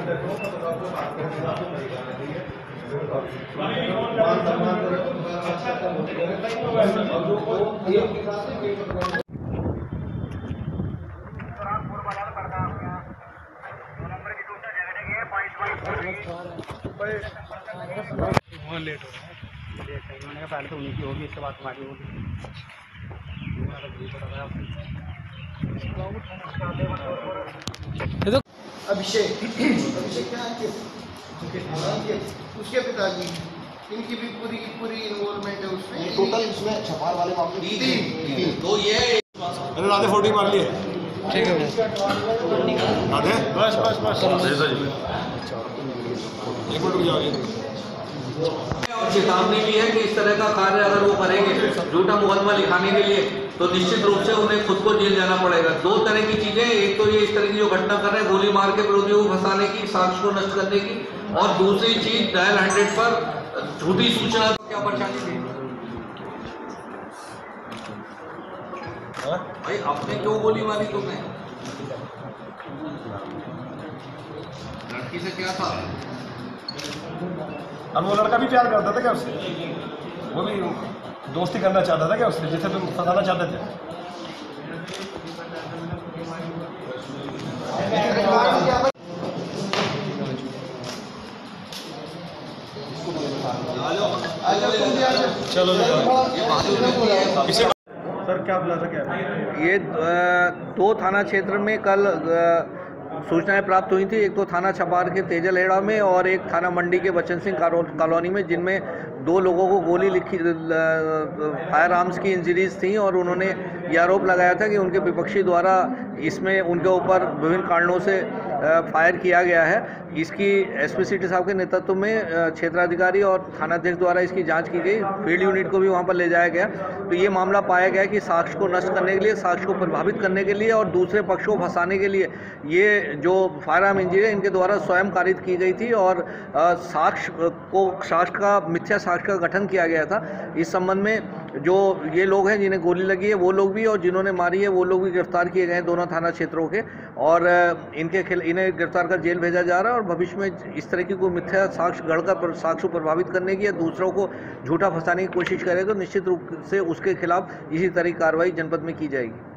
Late हो रहा है, मैंने कहा पहले तो उन्हीं की होगी, इसके बाद तुम्हारी होगी। अभिषेक क्या है उसके पिताजी, इनकी भी पूरी इन्वॉल्वमेंट है उसमें। टोटल इसमें छपार वाले मामले तीन। तो ये अरे राधे फोटो मार लिए। ठीक है राधे बस एक मिनट रुक जाओ। और चेतावनी भी है कि इस तरह का कार्य अगर वो करेंगे झूठा मुकदमा लिखाने के लिए, तो निश्चित रूप से उन्हें खुद को जेल जाना पड़ेगा। दो तरह की चीजें, एक तो ये इस तरह की जो घटना कर रहे हैं गोली मार के विरोधियों को फंसाने की, साक्ष्य को नष्ट करने की, और दूसरी चीज डायल 100 पर झूठी सूचना क्या परेशानी थी भाई, आपने क्यों गोली मारी तुमने? लड़की से क्या था? और वो लड़का भी प्यार करता था क्या उससे? वो भी दोस्ती करना चाहता था क्या उससे, जिसे तुम फंसाना चाहते थे? चलो सर क्या बुला था क्या? ये दो थाना क्षेत्र में कल सूचनाएं प्राप्त हुई थी। एक तो थाना छपार के तेजल हेड़ा में और एक थाना मंडी के बच्चन सिंह कॉलोनी में, जिनमें दो लोगों को गोली लिखी फायर आर्म्स की इंजरीज थी, और उन्होंने ये आरोप लगाया था कि उनके विपक्षी द्वारा इसमें उनके ऊपर विभिन्न कारणों से फायर किया गया है। इसकी एसपी सिटी साहब के नेतृत्व में क्षेत्राधिकारी और थानाध्यक्ष द्वारा इसकी जांच की गई। फील्ड यूनिट को भी वहां पर ले जाया गया। तो ये मामला पाया गया कि साक्ष्य को नष्ट करने के लिए, साक्ष्य को प्रभावित करने के लिए और दूसरे पक्ष को फंसाने के लिए ये जो फायर आर्म इंजरी है इनके द्वारा स्वयं कारित की गई थी, और साक्ष्य का मिथ्या साक्ष्य का गठन किया गया था। इस संबंध में जो ये लोग हैं जिन्हें गोली लगी है वो लोग भी, और जिन्होंने मारी है वो लोग भी गिरफ्तार किए गए हैं दोनों थाना क्षेत्रों के, और इन्हें गिरफ्तार कर जेल भेजा जा रहा है। और भविष्य में इस तरह की कोई मिथ्या साक्ष्य गढ़कर साक्ष्य को प्रभावित करने की या दूसरों को झूठा फंसाने की कोशिश करे तो निश्चित रूप से उसके खिलाफ इसी तरह की कार्रवाई जनपद में की जाएगी।